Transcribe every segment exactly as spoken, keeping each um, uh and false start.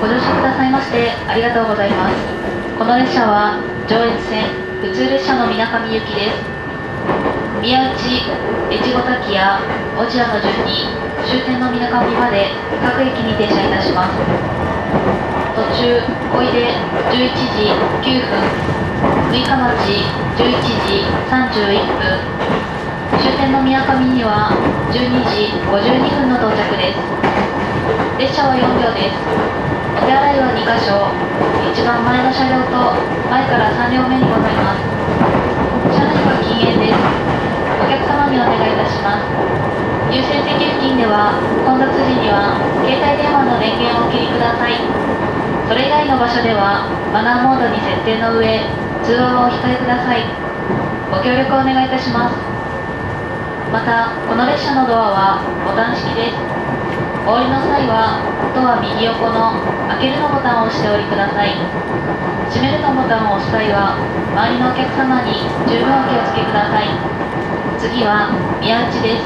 ご乗車くださいましてありがとうございます。この列車は上越線普通列車の水上行きです。宮内、越後滝や小千谷の順に終点の水上まで各駅に停車いたします。途中、小出じゅういちじきゅうふん、六日町じゅういちじさんじゅういっぷん、終点の宮上にはじゅうにじごじゅうにふんの到着です。列車はよんびょうです。お手洗いはにかしょ、一番前の車両と前からさんりょうめにございます。車内は禁煙です。お客様にお願いいたします。優先席付近では混雑時には携帯電話の電源をお切りください。それ以外の場所ではマナーモードに設定の上、通話はお控えください。ご協力お願いいたします。また、この列車のドアはボタン式です。お降りの際はドア右横の開けるのボタンを押してお降りください。閉めるのボタンを押す際は周りのお客様に十分お気をつけください。次は宮内です。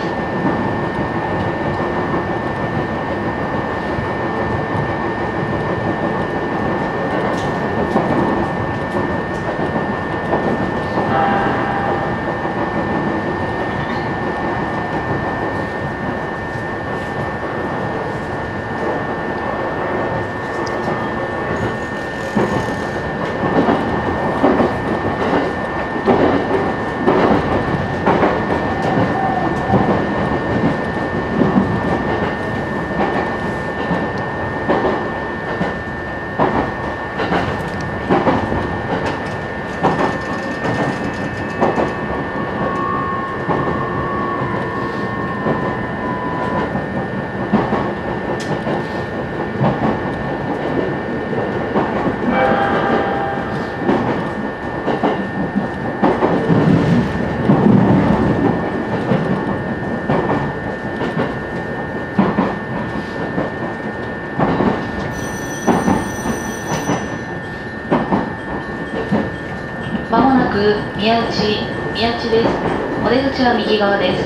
まもなく宮内、宮内です。お出口は右側です。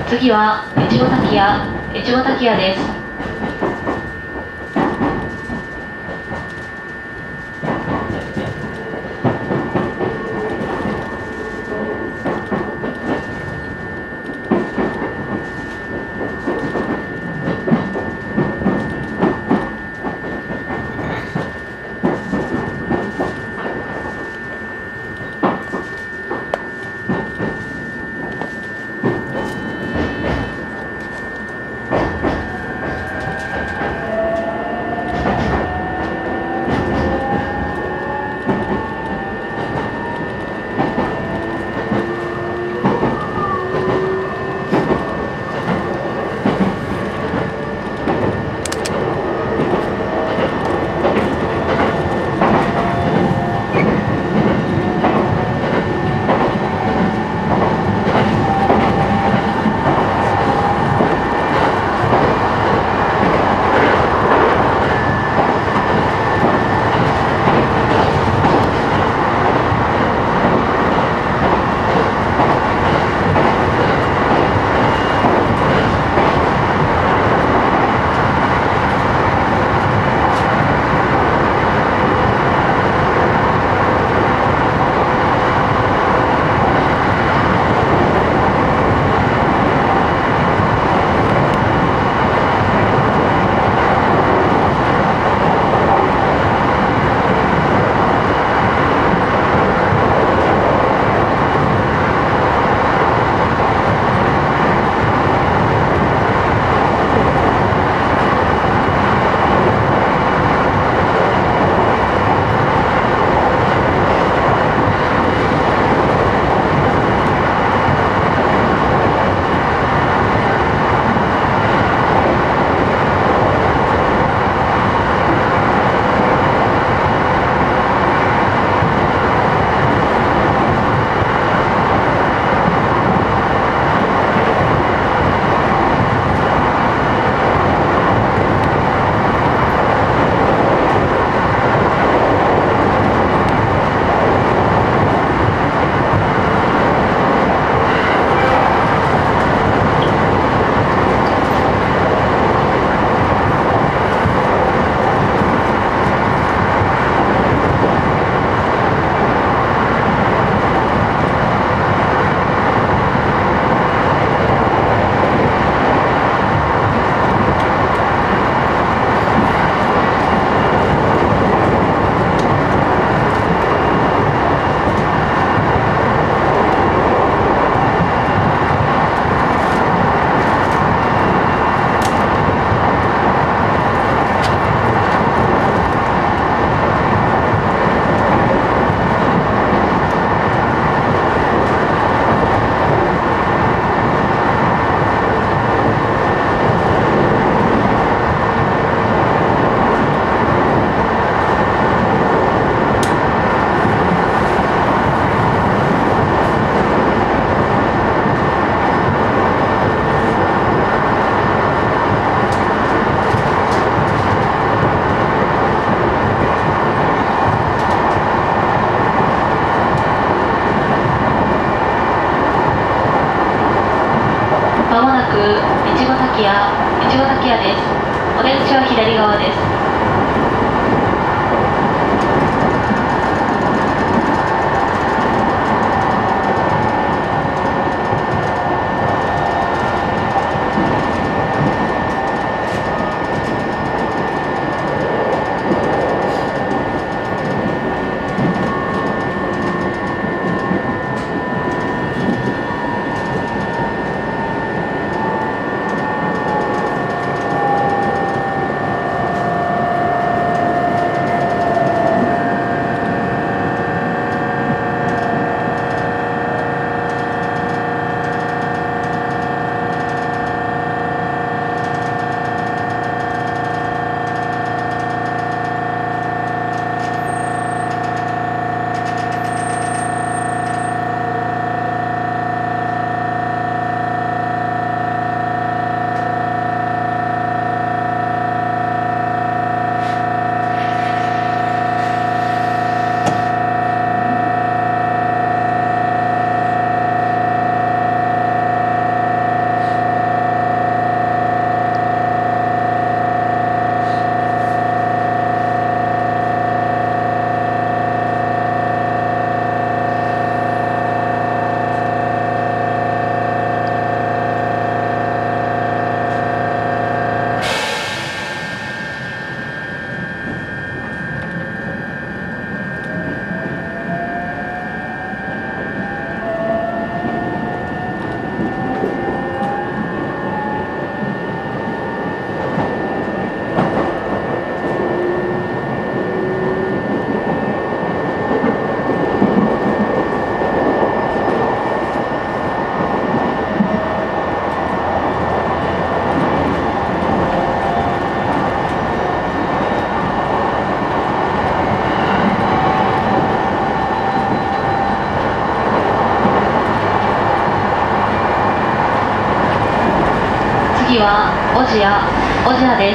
次は越後滝屋越後滝屋です。 は小千谷、小千谷です。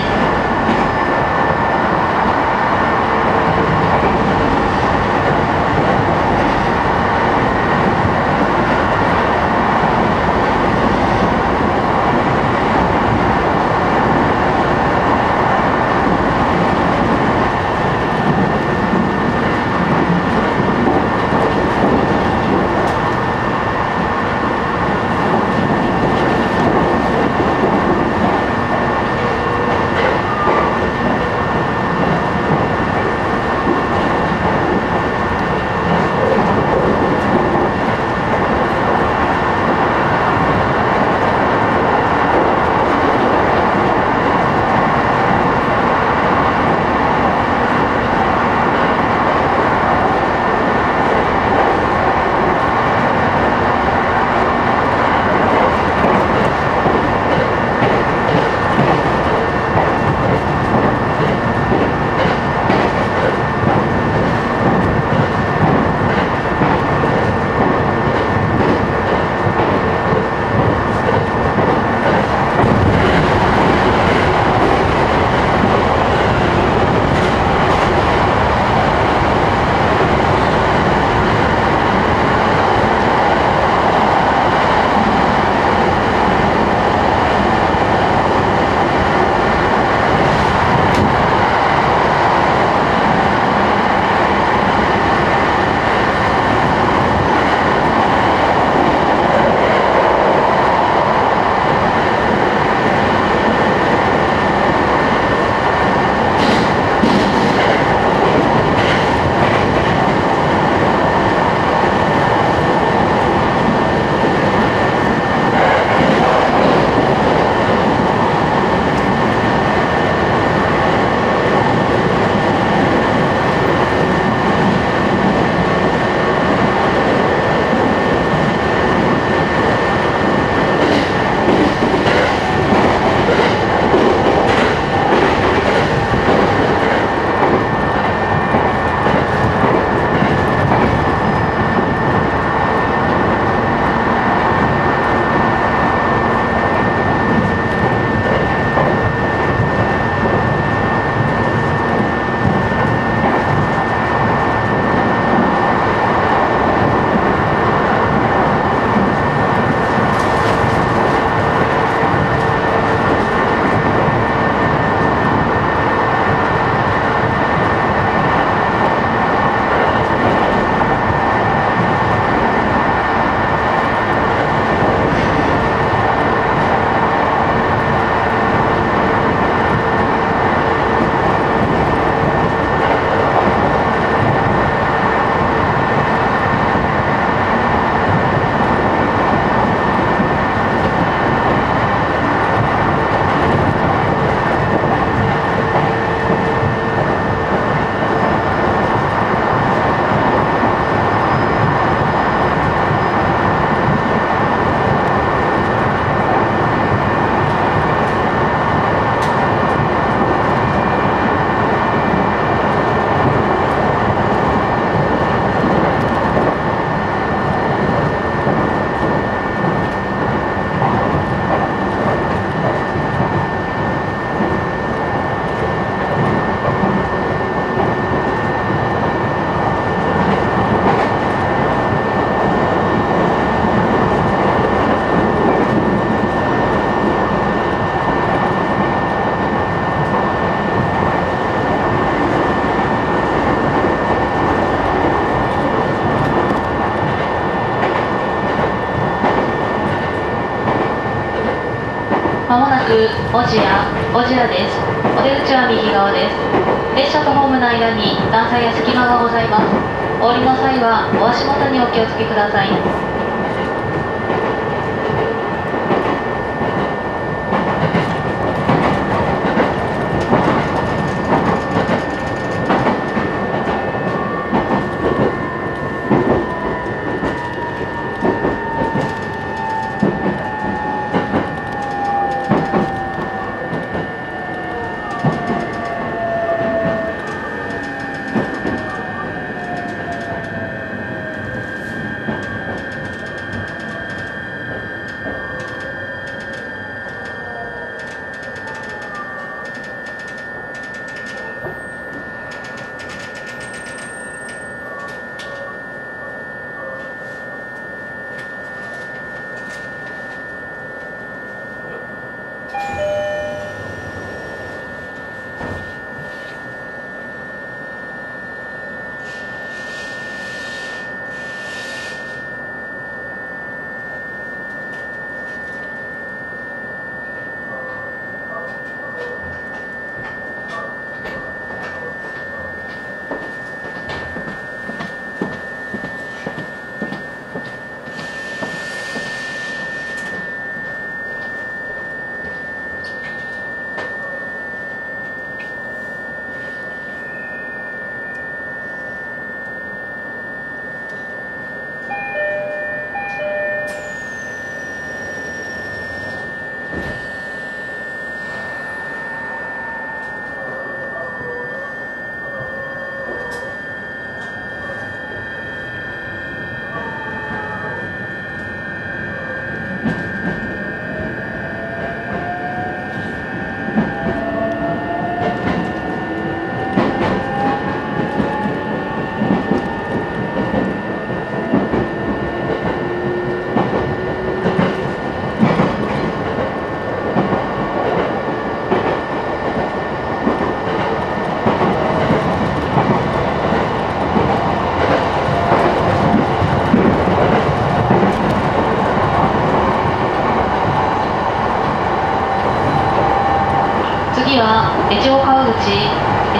まもなく小千谷、小千谷です。お出口は右側です。列車とホームの間に段差や隙間がございます。お降りの際はお足元にお気をつけください。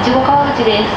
越後川口です。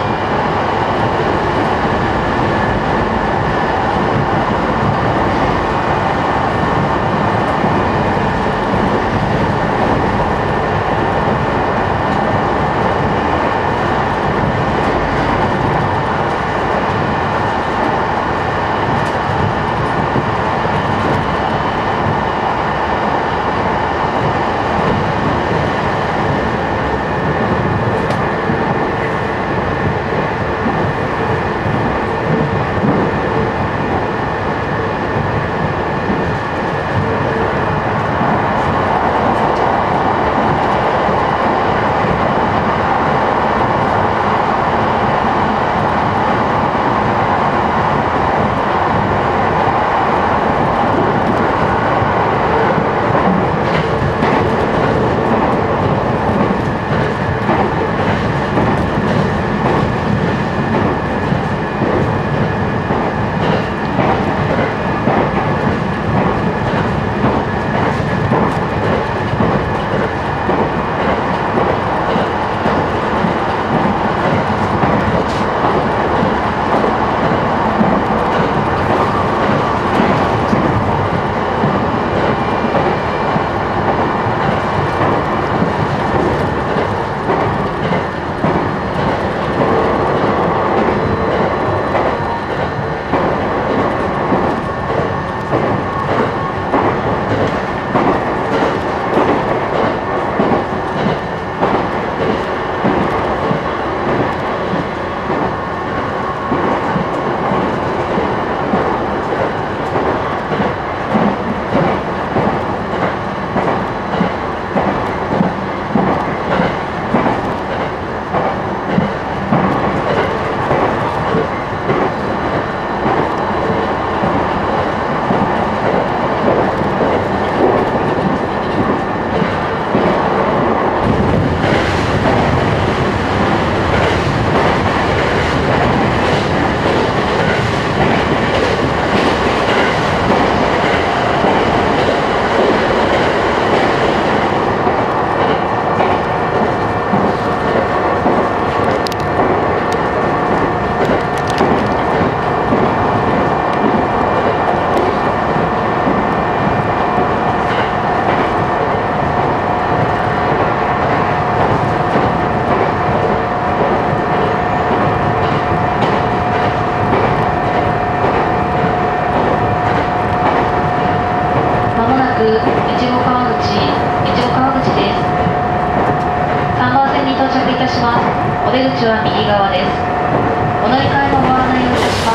お出口は右側です。お乗り換えのご案内をいたします。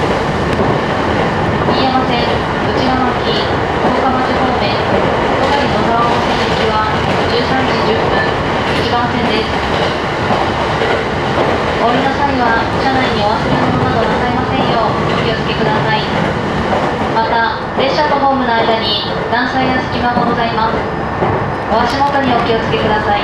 飯山線内側巻十日町方面戸狩野沢温泉行きはじゅうさんじじゅっぷんいちばん線です。お降りの際は車内にお忘れ物などなさいませんようお気をつけください。また列車とホームの間に段差や隙間がございます。お足元にお気をつけください。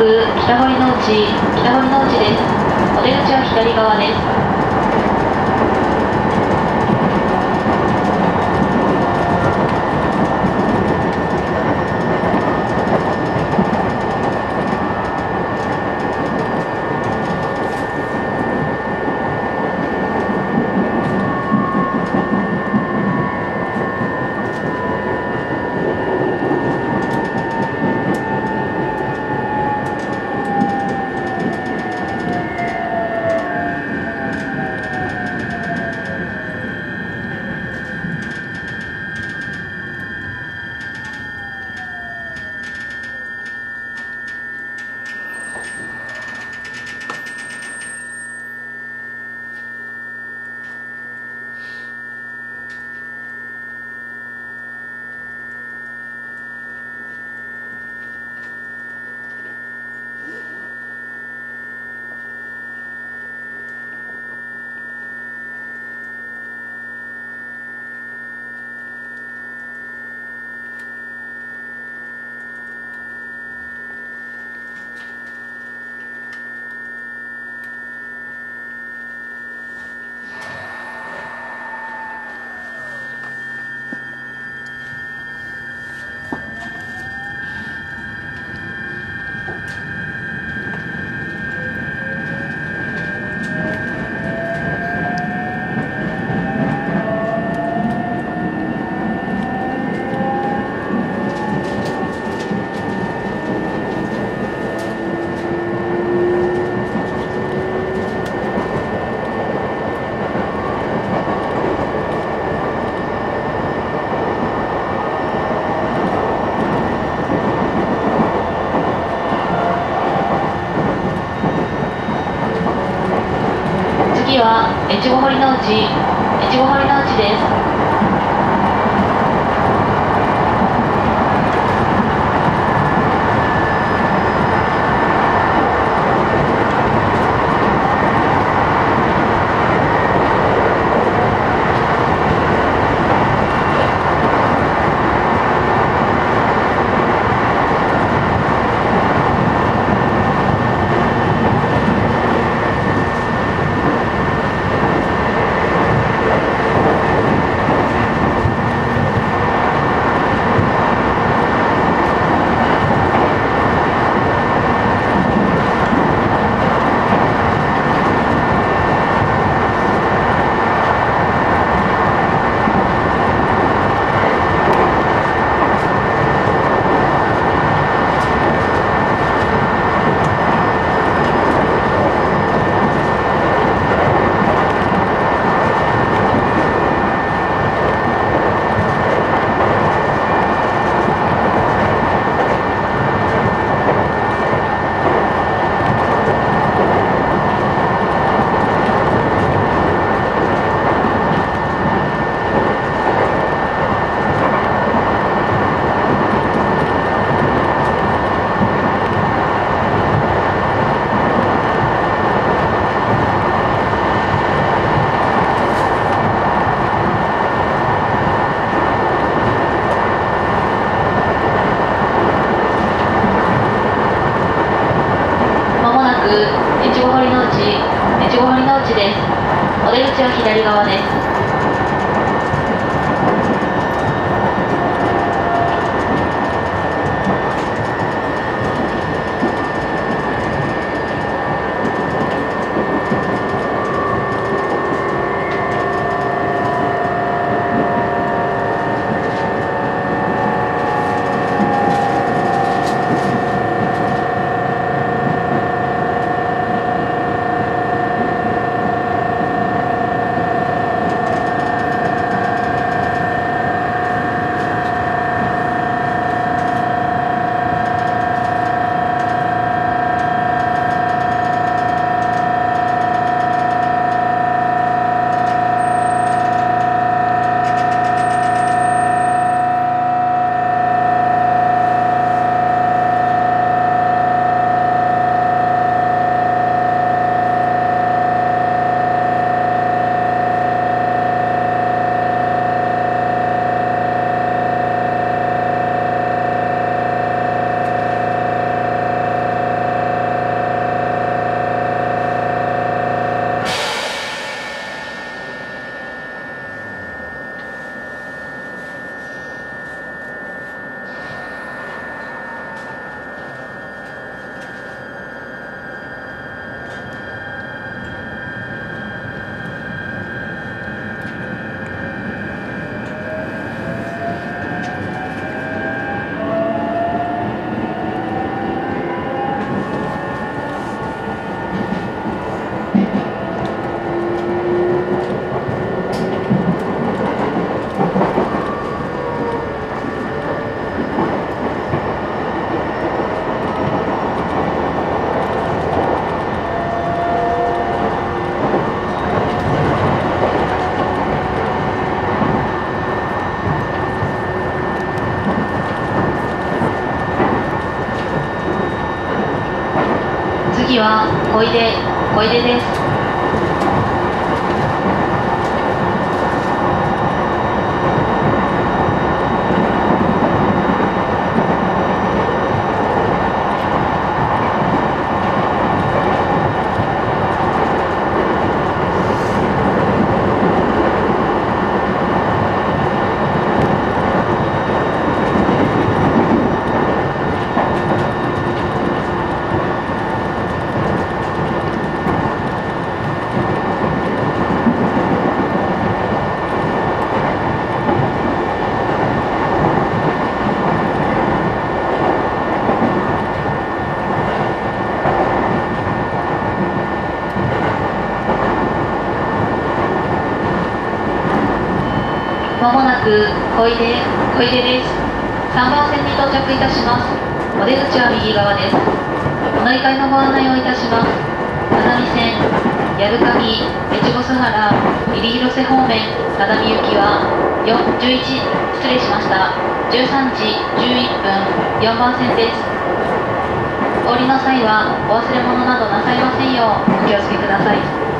く北堀之内、北堀之内です。お出口は左側です。次は越後堀之内、越後堀之内です。越後堀之内、越後堀之内です。お出口は左側です。 次は小出、小出です。まもなく小出、小出です。さんばん線に到着いたします。お出口は右側です。お乗り換えのご案内をいたします。只見線、矢深見、越後須原、入広瀬方面、只見行きはよん、じゅういち、失礼しました。じゅうさんじじゅういっぷん、よんばん線です。お降りの際はお忘れ物などなさいませんようお気をつけください。